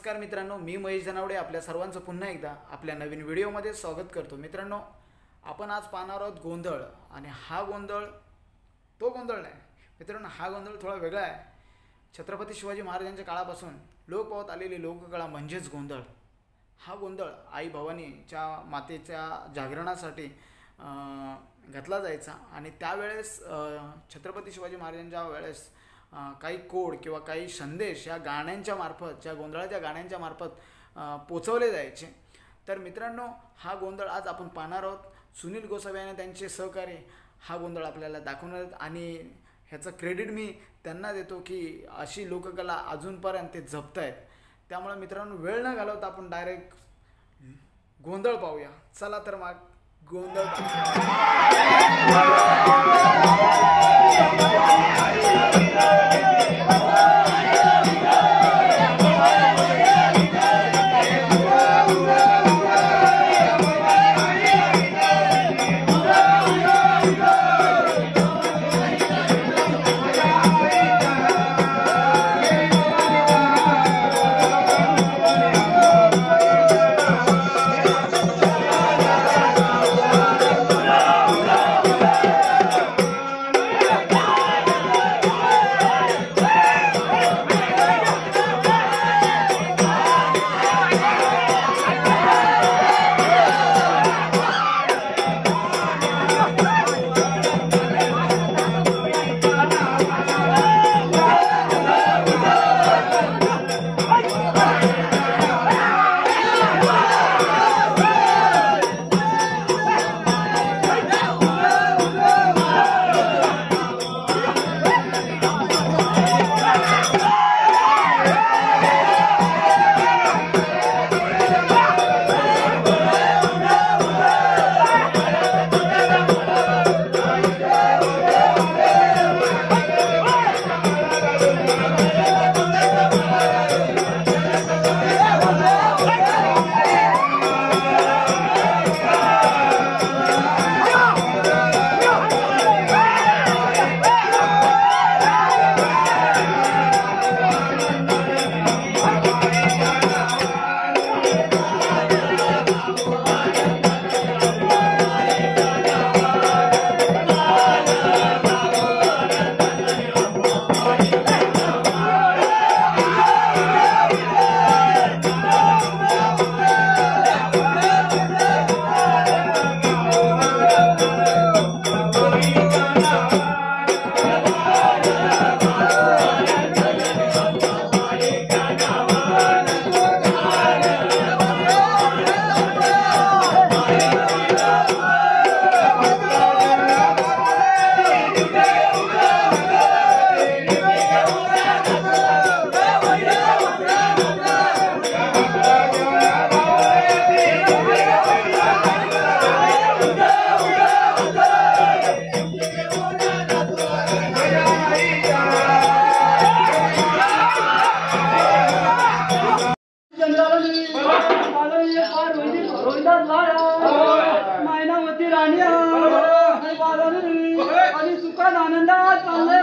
नमस्कार मित्रांनो, मी महेश जनावडे आपल्या सर्वांचं पुन्हा एकदा आपल्या नवीन व्हिडिओमध्ये स्वागत करतो। मित्रांनो, आपण आज पाहणार आहोत गोंधळ आणि हा गोंधळ तो गोंधळ नाही मित्रांनो, हा गोंधळ थोडा वेगळा आहे। छत्रपती शिवाजी महाराजांच्या काळापासून लोक पावत आलेली लोककला म्हणजेच गोंधळ। हा गोंधळ आई भवानीच्या मातेच्या जागरणासाठी घातला जायचा आणि त्यावेळेस छत्रपती शिवाजी महाराजांच्या वेळेस काही कोड किंवा काही संदेश या गाण्यांच्या मार्फत, ज्या गोंधळाच्या गाण्यांच्या मार्फत पोचवले जायचे। तर मित्रांनो, हा गोंधळ आज आपण पाहणार आहोत। सुनील गोसावी आणि त्यांचे सहकारी हा गोंधळ आपल्याला दाखवणार आहेत आणि ह्याचं क्रेडिट मी त्यांना देतो की अशी लोककला अजूनपर्यंत ते जपतायत। त्यामुळे मित्रांनो, वेळ न घालवता आपण डायरेक्ट गोंधळ पाहूया। चला तर मग गोंधळ मायनावती राणी आणि सुखात आनंदात चालले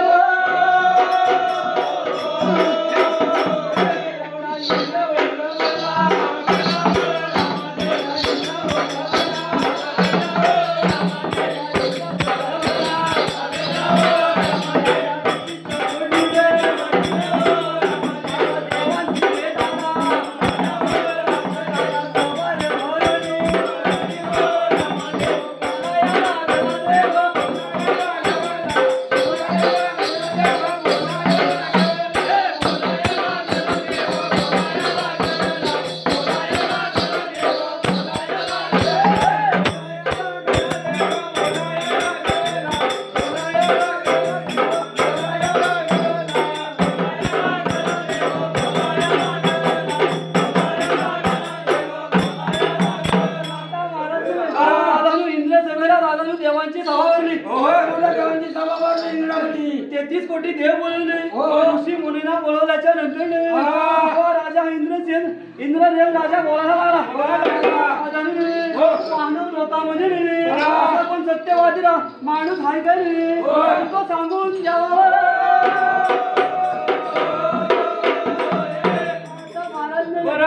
देवांची सभावरली देवांची सभावरली इंद्रावती 33 कोटी देव बोलवले ऋषी मुनींना बोलवल्याच्या नंतर राजा इंद्रदेव राजा बोलायला लागला मानव लोकांमध्ये पण सत्यवादीला माणूस हाय का तो सांगून द्यावा। महाराज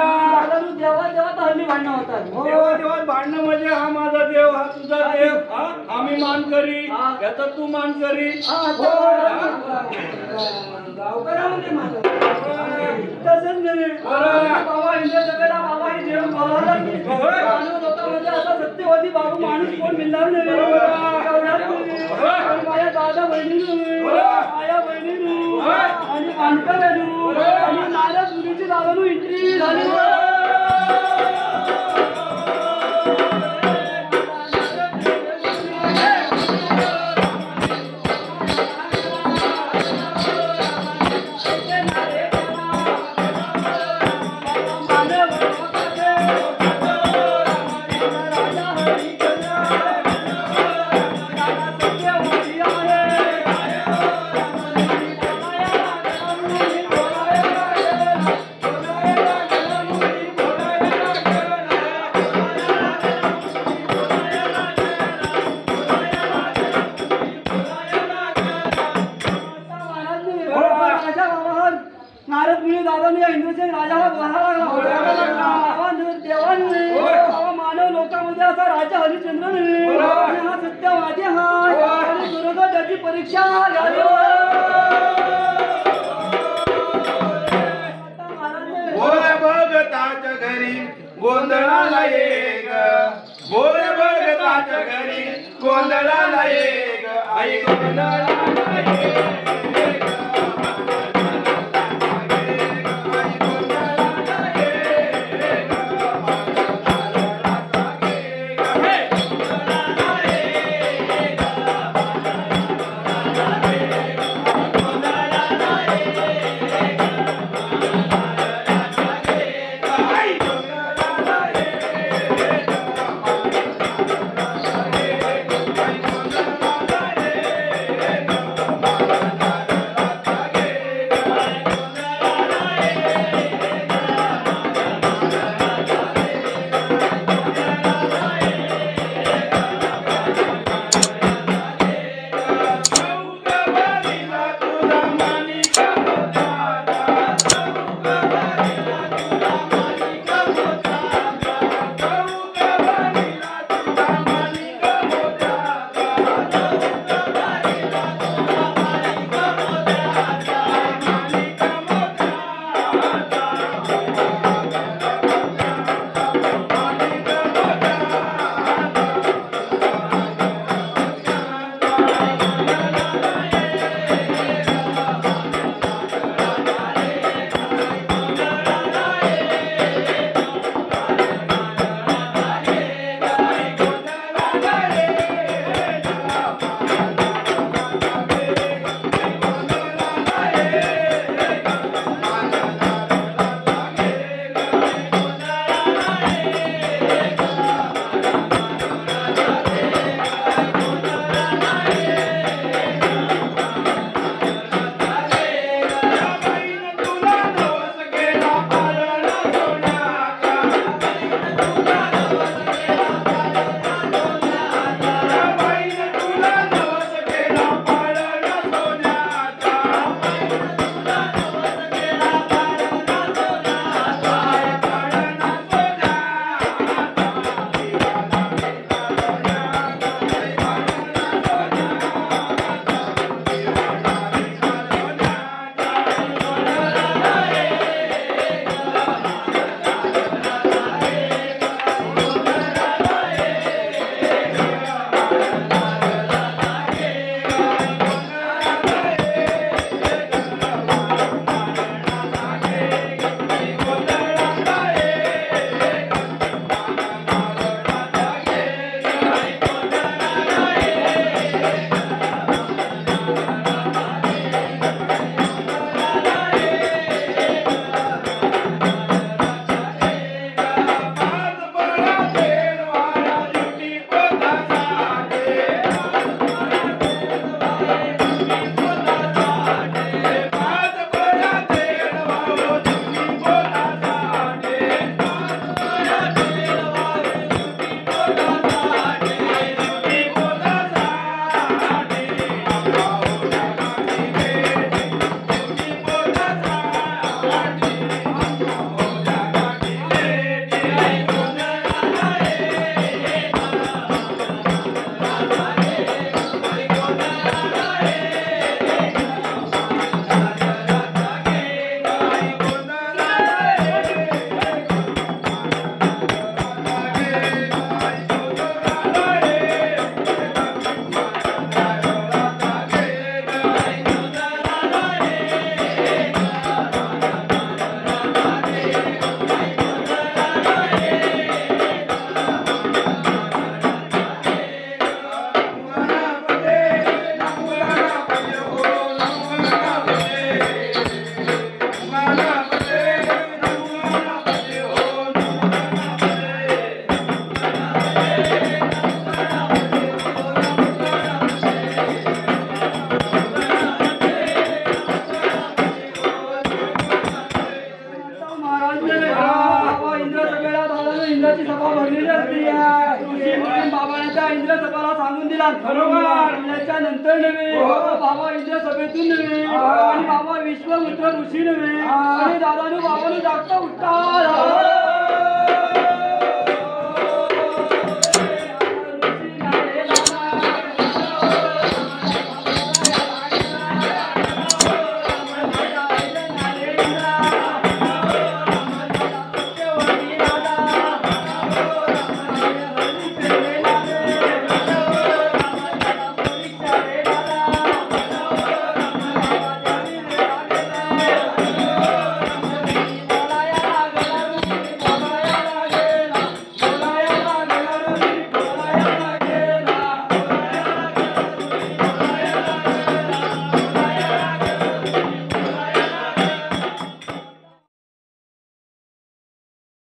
भांडणं होतात देवा देवात भांडणं म्हणजे हा माझा देव हा तुझा देव हा आम्ही मान करी हा. याचा तू मान करी गावकऱ्यामध्ये माझं तसंच नाही बाबा इंद्र जगाला बाबा ही देव बोलावला की मानव लोकांमध्ये असा सत्यवादी बाबू माणूस कोण मिळणार नाही एवढाच नाही. पण माझ्या दादा बहिणीनं माझ्या बहिणीनं आणि मानकऱ्यानं आणि नारद मुलीची दादानं एंट्री झाली नारद मुनी दादाने या इंद्रसेन राजाला बोलायला लागला बाबा देवाने बाबा मानव लोकांमध्ये असा राजा हरिश्चंद्र नाही आणि हा सत्यवादी हा आणि बरोबर त्याची परीक्षा घ्यावी बोल भगताच्या घरी गोंधळाला ये ग बोल भगताच्या घरी गोंधळाला ये ग आई गोंधळाला ये ग. भरलेली असते ऋषी मुनी बाबाने त्या इंद्र सभाला सांगून दिला बरोबर. त्याच्या नंतर नव्हे बाबा इंद्र सभेतून नव्हे आणि बाबा विश्वामित्र ऋषी नव्हे आणि दादानु बाबानु जागता उठता